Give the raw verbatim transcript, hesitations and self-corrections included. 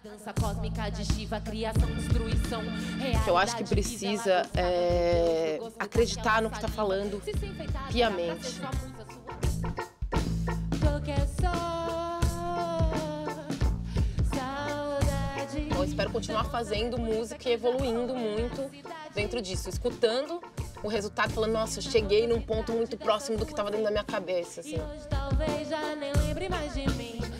dança cósmica de Shiva, criação, destruição, que eu acho que precisa é, acreditar no que está falando piamente. Eu espero continuar fazendo música e evoluindo muito dentro disso, escutando o resultado, falando, nossa, eu cheguei num ponto muito próximo do que estava dentro da minha cabeça, assim. Talvez já nem lembre mais de mim.